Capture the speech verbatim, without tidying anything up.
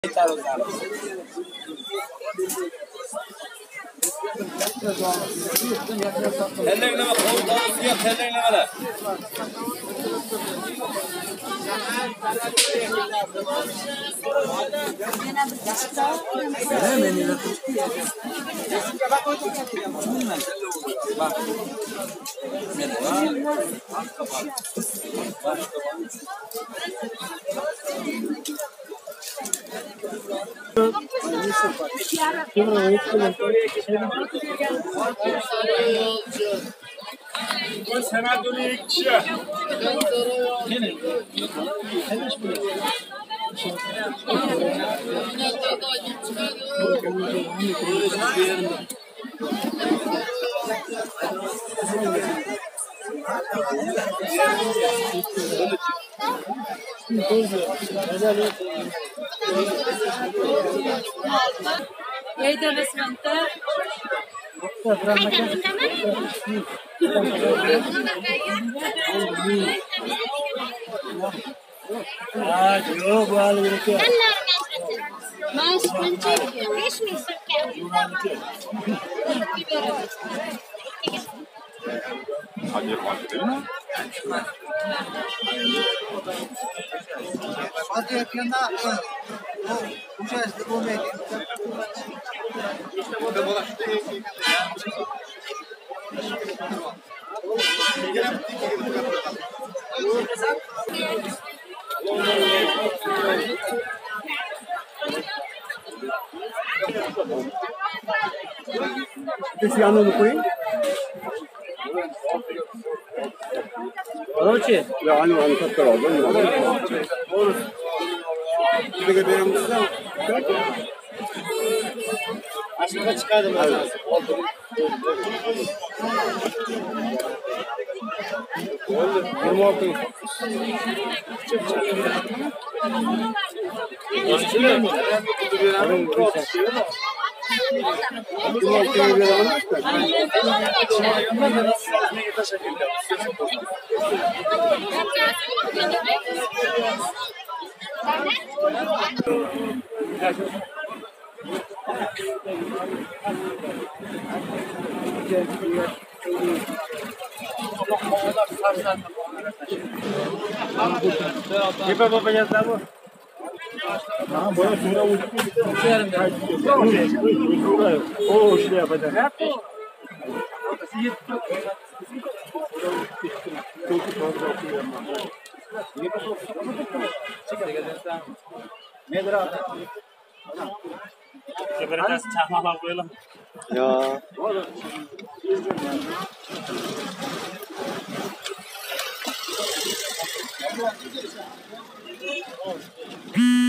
Telling nima qo'l topsiga telling nimalar? Yayda basmanta. Ah, yo bal gitu. Mas kunci, resmi sekian. Hadi bakalım. Hadi yakında. Bu şey bu ne? Esse ano não foi? Karachi? Ya ano ano tatlı oldu. Olur. Bir de benim kızım. Aşağı çıkardım ben. Oldu. Oldu. yirmi altı. Kipa baba yazdı bu. Ha, boya sonra uçtu. O işte yapacak. Nedir abi? Biraz çakmalar koyalım. Ya. Ya.